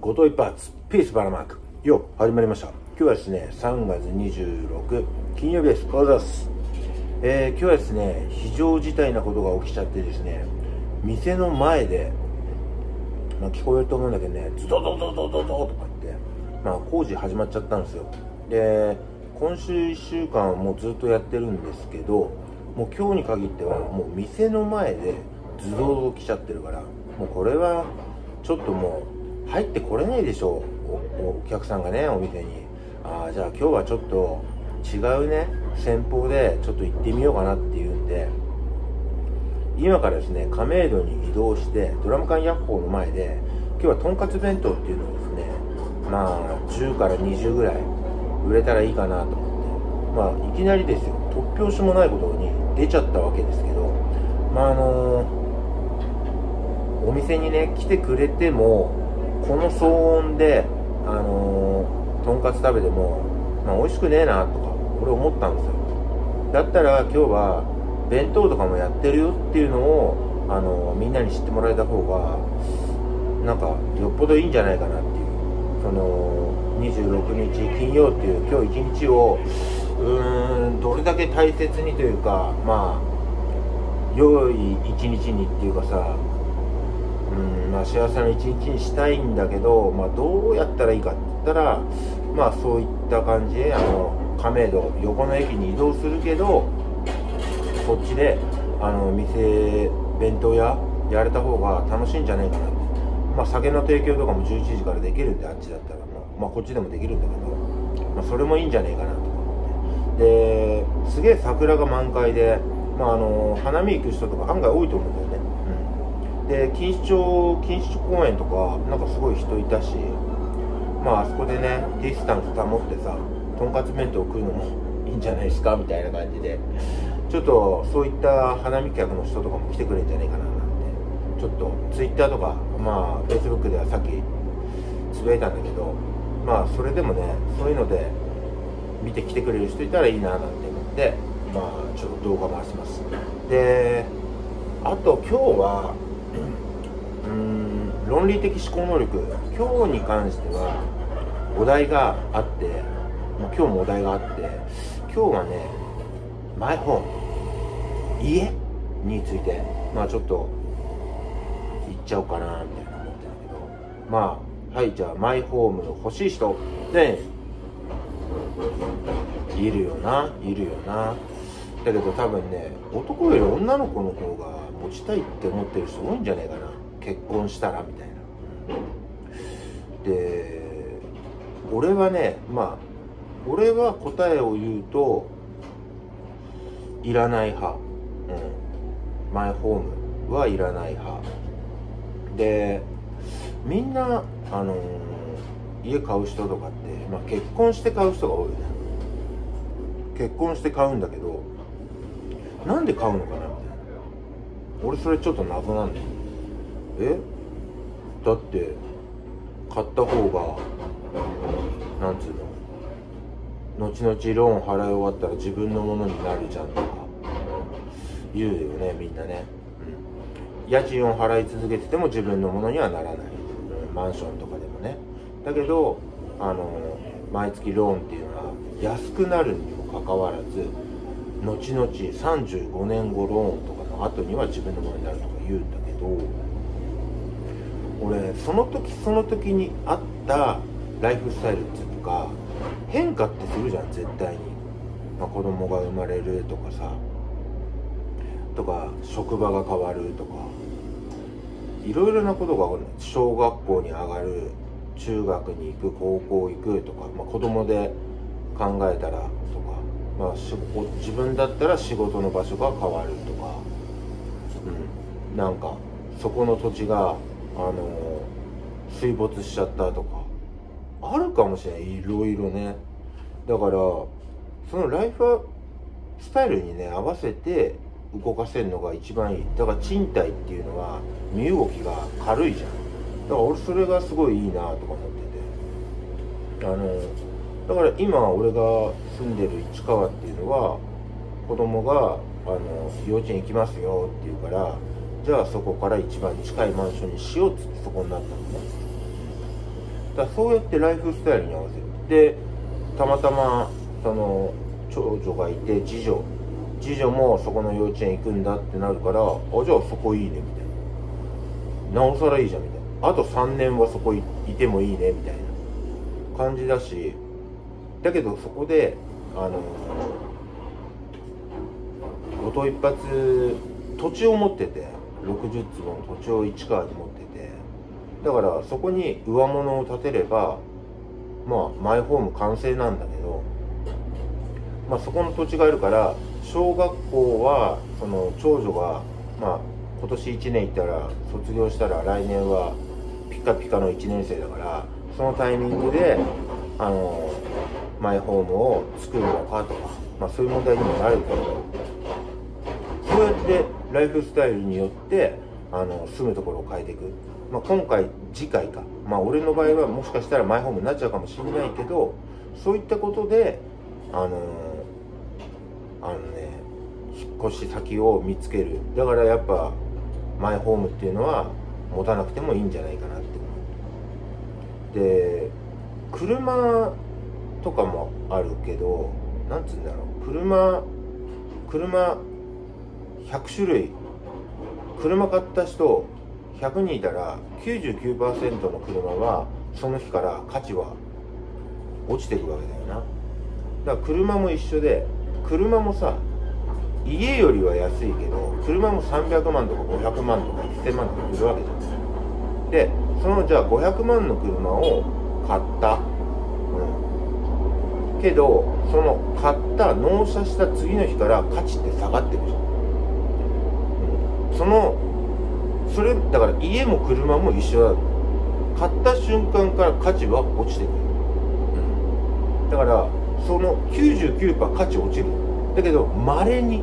後藤一発ピースバラマークよ始まりました。今日はですね3月26金曜日です。おはようございます。今日はですね非常事態なことが起きちゃってですね、店の前で、聞こえると思うんだけどね、ズドドドドドドとか言って、工事始まっちゃったんですよ。で今週1週間もうずっとやってるんですけど、もう今日に限ってはもう店の前でズドドド来ちゃってるから、もうこれはちょっともう入ってこれないでしょう、お客さんがね、お店に。じゃあ今日はちょっと違うね戦法でちょっと行ってみようかなっていうんで、今からですね亀戸に移動してドラム缶ヤッホーの前で今日はとんかつ弁当っていうのをですね、10から20ぐらい売れたらいいかなと思って、いきなりですよ、突拍子もないことに出ちゃったわけですけど、お店にね来てくれてもこの騒音でとんかつ食べても、美味しくねえなとか俺思ったんですよ。だったら今日は弁当とかもやってるよっていうのをみんなに知ってもらえた方がなんかよっぽどいいんじゃないかなっていう、その26日金曜っていう今日一日をどれだけ大切にというか、良い一日にっていうかさ、幸せな一日にしたいんだけど、どうやったらいいかって言ったら、そういった感じで亀戸横の駅に移動するけど、そっちで店弁当屋やれた方が楽しいんじゃないかなって。酒の提供とかも11時からできるんで、あっちだったらこっちでもできるんだけど、それもいいんじゃないかなと思って。ですげえ桜が満開で、花見行く人とか案外多いと思うんだよね。で錦糸町公園とかなんかすごい人いたし、あそこでねディスタンス保ってさとんかつ弁当を食うのもいいんじゃないですかみたいな感じで、ちょっとそういった花見客の人とかも来てくれるんじゃないかななんて、ちょっとツイッターとかフェイスブックではさっきつぶやいたんだけど、それでもねそういうので見て来てくれる人いたらいいななんて思って、ちょっと動画回します。であと今日は論理的思考能力、今日に関してはお題があって、今日もお題があって、今日はねマイホーム、家についてちょっと言っちゃおうかなみたいな思ってたけど、はい、じゃあマイホーム欲しい人ね、いるよな。だけど多分ね男より女の子の方が持ちたいって思ってる人多いんじゃないかな、結婚したらみたいな。で俺はね俺は答えを言うといらない派、マイホームはいらない派で、みんな家買う人とかって、結婚して買う人が多いね。結婚して買うんだけどなんで買うのかなみたいな、俺それちょっと謎なんだよ。だって買った方がなんつうの、後々ローン払い終わったら自分のものになるじゃんとか言うよね、みんなね。家賃を払い続けてても自分のものにはならない、マンションとかでもね。だけど毎月ローンっていうのは安くなるにもかかわらず、後々35年後ローンとかの後には自分のものになるとか言うんだけど、俺その時その時に合ったライフスタイルっていうか変化ってするじゃん絶対に。子供が生まれるとかさ、とか職場が変わるとか、いろいろなことが起こる。小学校に上がる、中学に行く、高校行くとか、子供で考えたらとか、自分だったら仕事の場所が変わるとか、なんかそこの土地が水没しちゃったとかあるかもしれない、いろいろね。だからそのライフスタイルにね合わせて動かせるのが一番いい。だから賃貸っていうのは身動きが軽いじゃん。だから俺それがすごいいいなとか思ってて、だから今俺が住んでる市川っていうのは子供が幼稚園行きますよって言うから、じゃあそこから一番近いマンションにしようっつってそこになったのね。 だからそうやってライフスタイルに合わせる。でたまたまその長女がいて次女もそこの幼稚園行くんだってなるから、あ、じゃあそこいいねみたいな、なおさらいいじゃんみたいな、あと3年はそこ いてもいいねみたいな感じだし、だけどそこで後藤一発土地を持ってて、60坪の土地を市川に持ってて、だからそこに上物を建てればまあマイホーム完成なんだけど、まあそこの土地があるから、小学校はその長女がまあ今年1年行ったら卒業したら来年はピカピカの1年生だから、そのタイミングでマイホームを作るのかとか、まあそういう問題にもなるけど、そうやってライフスタイルによって住むところを変えていく。まあ、次回か、まあ俺の場合はもしかしたらマイホームになっちゃうかもしれないけど、そういったことで引っ越し先を見つける。だからやっぱマイホームっていうのは持たなくてもいいんじゃないかなって思う。で車とかもあるけど、なんつうんだろう、車100種類、車買った人100人いたら 99% の車はその日から価値は落ちていくわけだよな。だから車も一緒で、車もさ、家よりは安いけど車も300万とか500万とか1000万とかするわけじゃん。でそのじゃあ500万の車を買った、けどその買った納車した次の日から価値って下がってるじゃん。それだから家も車も一緒だ。買った瞬間から価値は落ちてくる、だからその 99% 価値落ちる。だけど稀に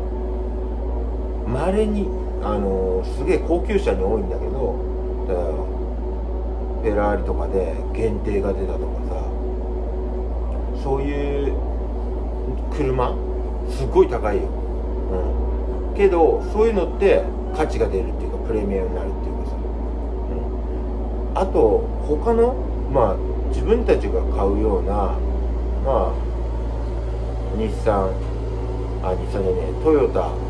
すげえ高級車に多いんだけど、フェラーリとかで限定が出たとかさ、そういう車すごい高いよ、けどそういうのって価値が出るっていうかプレミアムになるっていうかさ、あと他のまあ自分たちが買うようなまあ日産じゃねえ、トヨ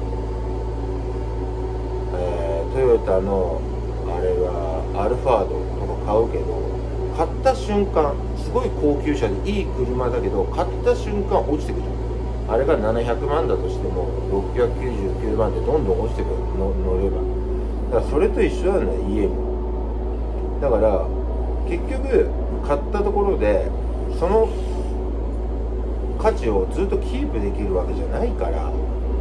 タのあれはアルファードとか買うけど、買った瞬間すごい高級車でいい車だけど買った瞬間落ちてくる。あれが700万だとしても699万でどんどん落ちてくる乗れば。だからそれと一緒なんだよ、家も。だから結局買ったところでその価値をずっとキープできるわけじゃないから、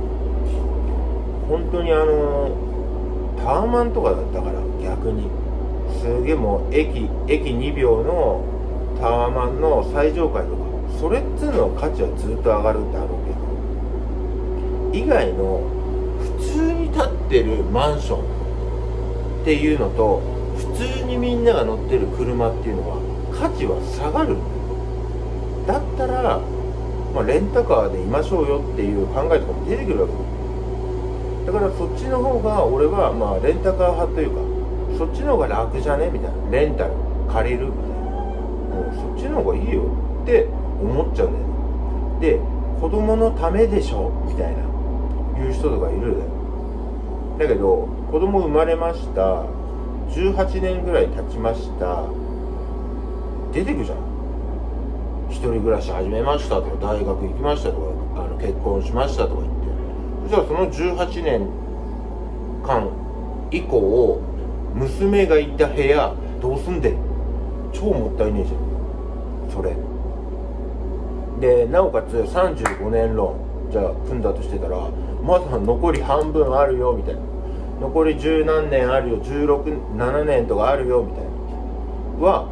本当にタワマンとかだったから逆にすげえもう駅2秒のタワマンの最上階とか、それっつうの価値はずっと上がるってあるけど、以外の普通に建ってるマンションっていうのと普通にみんなが乗ってる車っていうのは価値は下がる。だったら、まあ、レンタカーでいましょうよっていう考えとかも出てくるわけだから、そっちの方が俺はまあレンタカー派というか、そっちの方が楽じゃねみたいな、レンタル借りるみたいな、もうそっちの方がいいよって思っちゃうんだよね。で子供のためでしょみたいな言う人とかいるだけど、子供生まれました、18年ぐらい経ちました、出てくじゃん。一人暮らし始めましたとか、大学行きましたとか、結婚しましたとか言って、じゃあその18年間以降娘がいた部屋どうすんでん、超もったいねえじゃんそれで。なおかつ35年ローンじゃあ組んだとしてたら、まだ残り半分あるよみたいな、残り十何年あるよ、7年とかあるよみたいなは、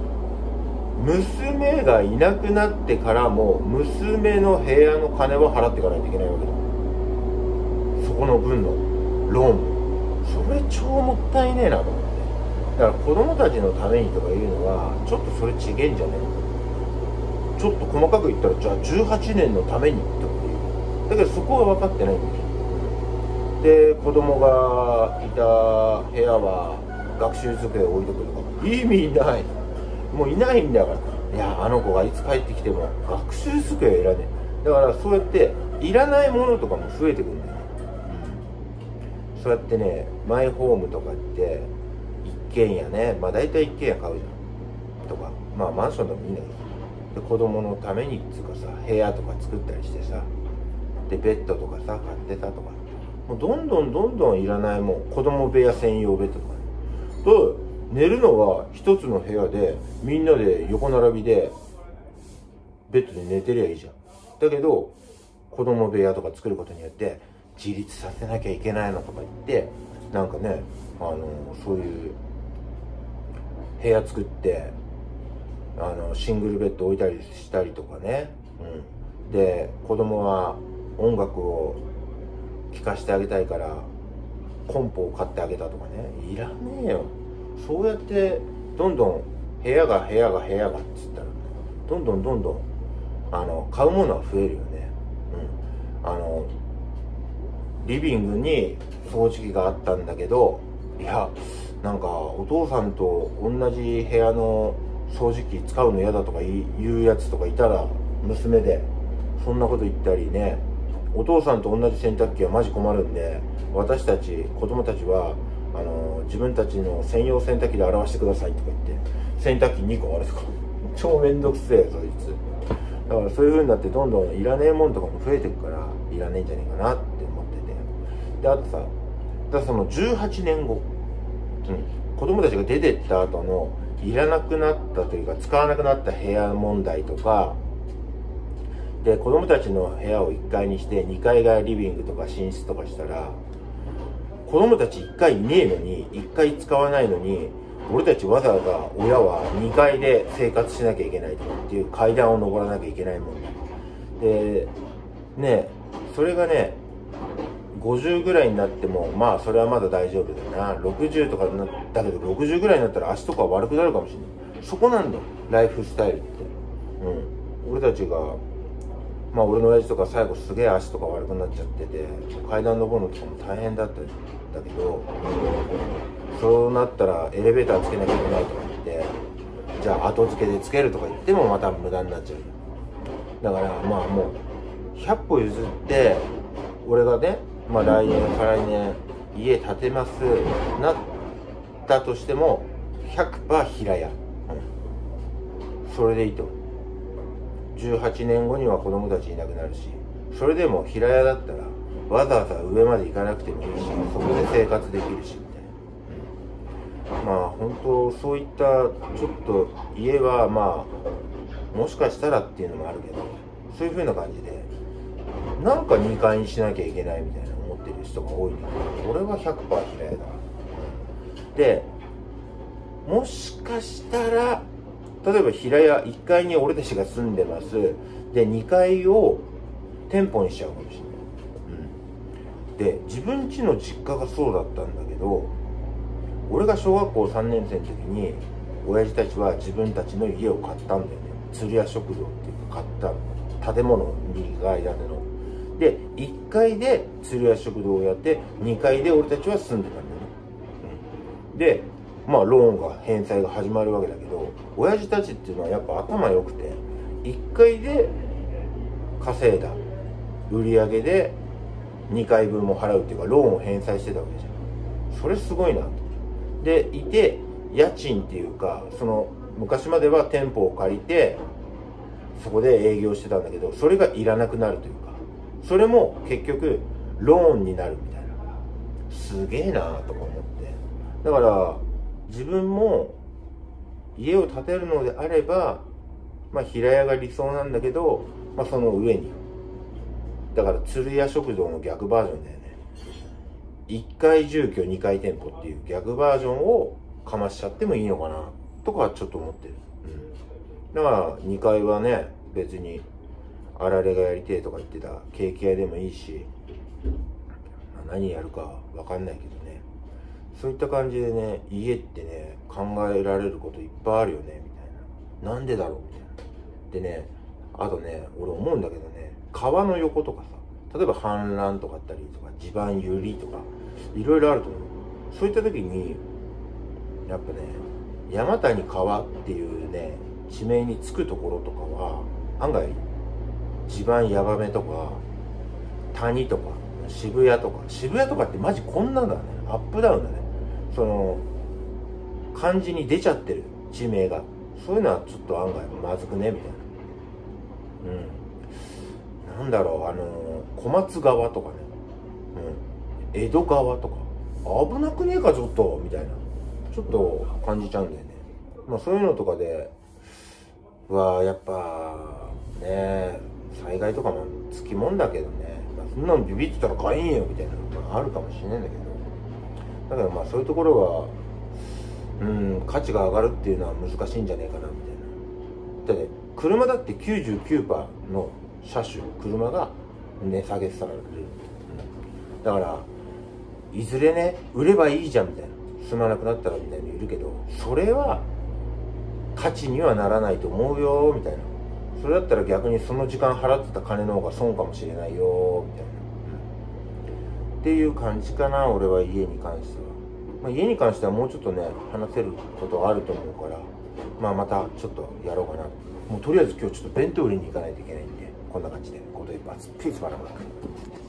娘がいなくなってからも娘の部屋の金は払っていかないといけないわけだ。そこの分のローン、それ超もったいねえなと思って。だから子供たちのためにとかいうのはちょっとそれちげえんじゃねえ。ちょっと細かく言ったら、じゃあ18年のためにとかいうだけど、そこは分かってないんですよ。で子供がいた部屋は学習机を置いてくるとか意味ない。 もういないんだから。いや、あの子がいつ帰ってきても学習机はいらねえ。だからそうやっていらないものとかも増えてくんだよね。そうやってね、マイホームとかって一軒家ね、まあ大体一軒家買うじゃんとか、まあマンションでもいいんだけど、で子供のためにっていうかさ、部屋とか作ったりしてさ、でベッドとかさ買ってたとか、もうどんどんいらないもん、子供部屋専用ベッドとかね、と寝るのは一つの部屋でみんなで横並びでベッドで寝てりゃいいじゃん。だけど子供部屋とか作ることによって自立させなきゃいけないのとか言って、なんかね、そういう部屋作ってシングルベッド置いたりしたりとかね、で子供は音楽を聴かせてあげたいからコンポを買ってあげたとかね、いらねえよ。そうやってどんどん部屋がっつったらどんどん買うものは増えるよね。リビングに掃除機があったんだけど、いやなんかお父さんと同じ部屋の掃除機使うの嫌だとか言うやつとかいたら、娘でそんなこと言ったりね、お父さんと同じ洗濯機はマジ困るんで、私たち子供たちは自分たちの専用洗濯機で表してくださいとか言って洗濯機2個あるとか、超めんどくせえそいつ。だからそういう風になってどんどんいらねえもんとかも増えてくから、いらねえんじゃねえかなって思ってて。であとさ、だからその18年後、子供たちが出てった後のいらなくなったというか使わなくなった部屋問題とかで、子供たちの部屋を1階にして2階がリビングとか寝室とかしたら、子供たち1階いねえのに、1階使わないのに、俺たちわざわざ親は2階で生活しなきゃいけないとかっていう階段を登らなきゃいけないもんで、ね、それがね50ぐらいになってもまあそれはまだ大丈夫だな。60とかになったけど、60ぐらいになったら足とか悪くなるかもしれない。そこなんだよライフスタイルって。俺たちがまあ俺の親父とか最後すげえ足とか悪くなっちゃってて、階段登るのとかも大変だったんだけど、そうなったらエレベーターつけなきゃいけないとか言って、じゃあ後付けでつけるとか言ってもまた無駄になっちゃう。だからまあもう100歩譲って俺がね、まあ来年再来年家建てますなったとしても 100% 平屋、それでいいと。18年後には子供たちいなくなるし、それでも平屋だったらわざわざ上まで行かなくてもいいし、そこで生活できるしみたいな。まあ本当そういったちょっと家はまあもしかしたらっていうのもあるけど、そういう風な感じでなんか2階にしなきゃいけないみたいな思ってる人が多いんだけど、俺は 100% 平屋だ。でもしかしたら例えば平屋1階に俺たちが住んでます。で2階を店舗にしちゃうかもしれない。で自分家の実家がそうだったんだけど、俺が小学校3年生の時に親父たちは自分たちの家を買ったんだよね。鶴屋食堂っていうか買った建物2階建てので、1階で鶴屋食堂をやって2階で俺たちは住んでたんだよね。でまあローンが返済が始まるわけだけど、親父たちっていうのはやっぱ頭良くて、1階で稼いだ売り上げで2階分も払うっていうかローンを返済してたわけじゃん。それすごいなと。でいて家賃っていうか、その昔までは店舗を借りてそこで営業してたんだけど、それがいらなくなるというか、それも結局ローンになるみたいな。すげえなとか思って、だから自分も家を建てるのであれば、まあ平屋が理想なんだけど、まあその上にだから鶴屋食堂の逆バージョンだよね。1階住居2階店舗っていう逆バージョンをかましちゃってもいいのかなとかちょっと思ってる。だから2階はね、別にあられがやりてえとか言ってたケーキ屋でもいいし、何やるかわかんないけどね、そういった感じでね、家ってね考えられることいっぱいあるよねみたいな。なんでだろうみたいな。でね、あとね、俺思うんだけどね、川の横とかさ、例えば氾濫とかあったりとか地盤揺りとかいろいろあると思う。そういった時にやっぱね、山谷川っていうるね地名につくところとかは案外地盤ヤバめとか谷とか渋谷とかってマジこんなんだね。アップダウンだね。その漢字に出ちゃってる地名が、そういうのはちょっと案外まずくねみたいな。なんだろう、小松川とかね、江戸川とか危なくねえかちょっとみたいな、ちょっと感じちゃうんだよね。まあそういうのとかでやっぱね、災害とかもつきもんだけどね、まあ、そんなのビビってたら買えんよみたいな、あるかもしれないんだけど、だからまあそういうところは価値が上がるっていうのは難しいんじゃねえかなみたいな。だって車だって 99% の車種車が値下げされる、だからいずれね売ればいいじゃんみたいな、住まなくなったらみたいにいるけど、それは価値にはならないと思うよみたいな。それだったら逆にその時間払ってた金の方が損かもしれないよみたいな、っていう感じかな。俺は家に関しては、まあ、家に関してはもうちょっとね話せることがあると思うから、まあまたちょっとやろうかな。もうとりあえず今日ちょっと弁当売りに行かないといけないんで、こんな感じでごど一発ピースバラバラ。